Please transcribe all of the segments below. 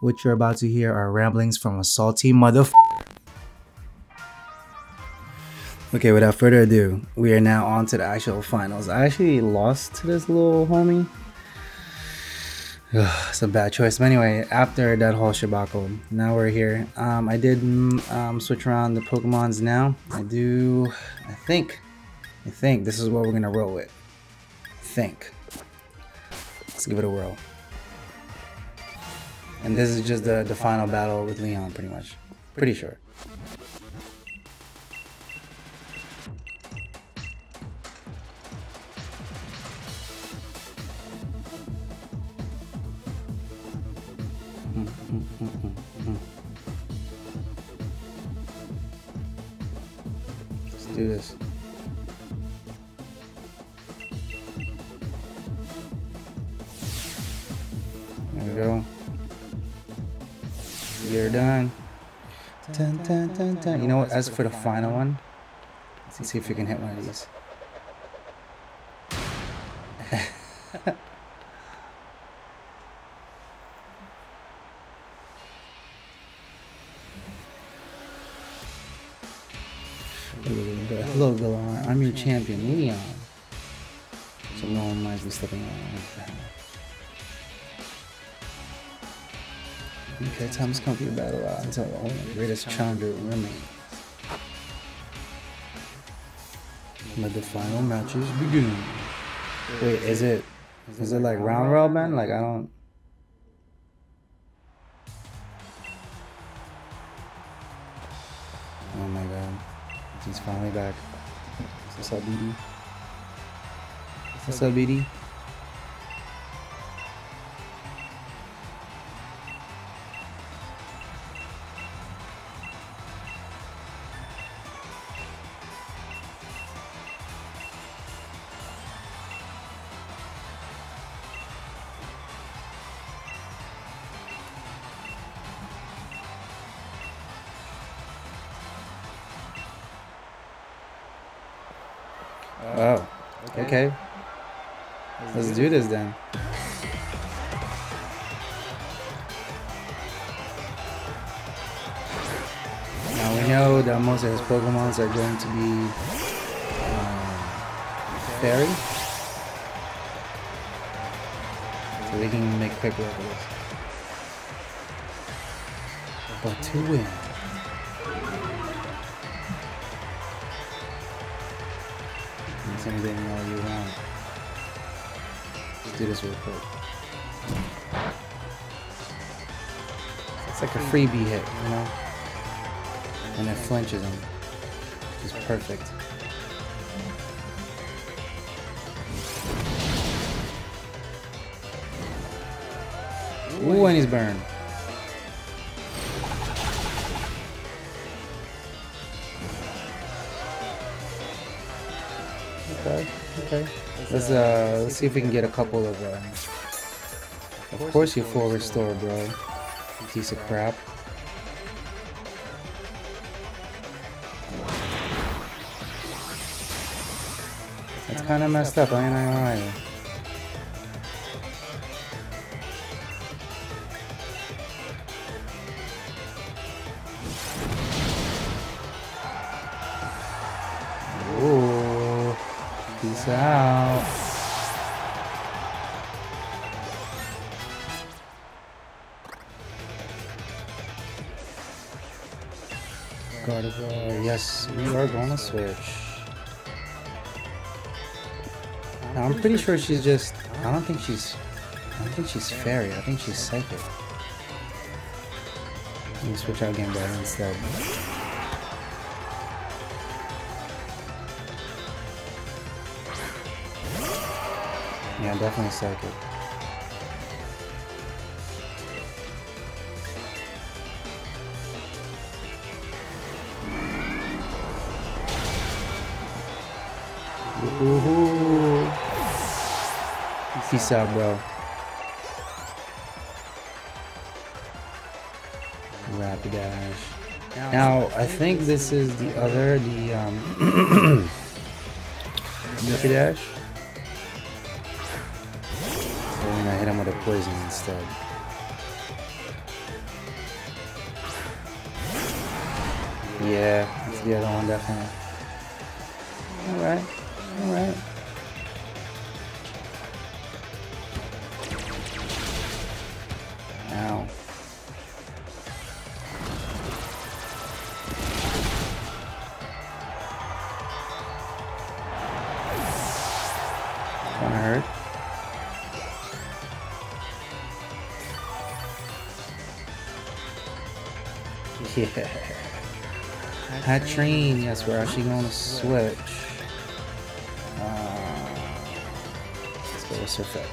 What you're about to hear are ramblings from a salty motherfucker. Okay, without further ado, we are now on to the actual finals. I actually lost to this little homie. It's a bad choice. But anyway, after that whole shabako, now we're here. I did switch around the Pokemons now. I think this is what we're gonna roll with. Let's give it a whirl. And this is just the final battle with Leon, pretty much. Pretty sure. Let's do this. There we go. You're done. Dun, dun, dun, dun. You know what? As for the final one, let's see if we can hit one of these. Hello, Galar. I'm your champion, Leon. So no one might be stepping on. Okay, time has come for your battle out until the only greatest challenger remains. Let the final matches begin. Wait, is it like round robin? Like I don't. Oh my god, he's finally back. What's up, BD? What's up, BD? Oh, okay. Let's do this then. Now we know that most of his Pokemons are going to be fairy, so we can make quick work of this. But to win. Anything all you want. Let's do this real quick. It's like a freebie hit, you know? And it flinches him. Which is perfect. Ooh, and he's burned. Okay. Let's see if we can get a couple of course you full restore, bro. Piece of crap. That's kind of messed up, I ain't gonna lie. Ooh. Peace out. Gardevoir. Yes, we are gonna switch. Now, I'm pretty sure she's just. I don't think she's fairy. I think she's psychic. Let me switch out Game Boy instead. Yeah, definitely psychic. Woohoo! Peace out, bro. Rapidash. Now, I think this is the Rapidash. We're gonna hit him with a poison instead. Yeah, it's the other one, definitely. Alright, alright. Ow. Kinda hurt. Yeah. Hatrine, yes, we're actually going to switch. Let's go with Surfeit.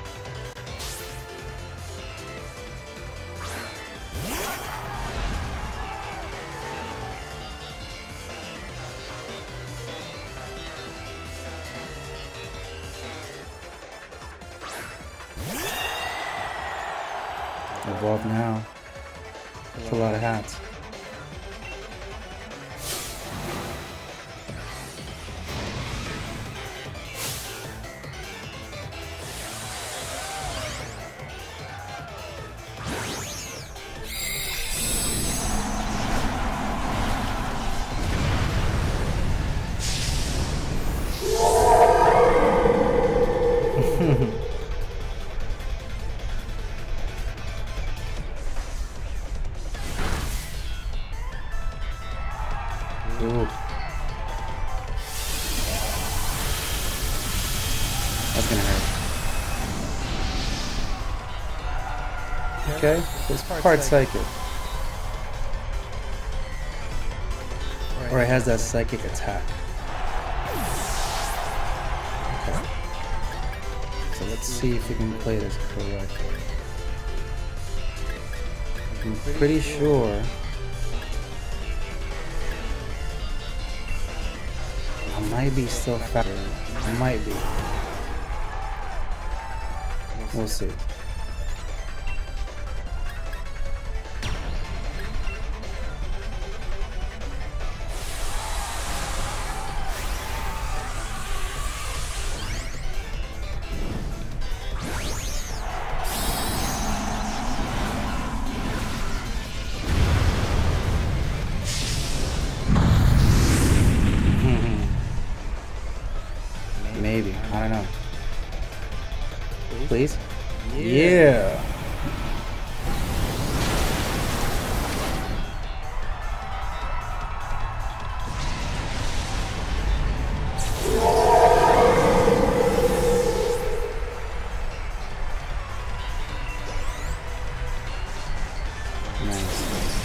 Evolve now. That's a lot of hats. Ooh. That's gonna hurt. Okay, this part psychic. Or it has that psychic attack. Okay. So let's see if we can play this correctly. I'm pretty sure I might be still fatter. I might be. We'll see. Maybe. I don't know. Please? Yeah. Nice.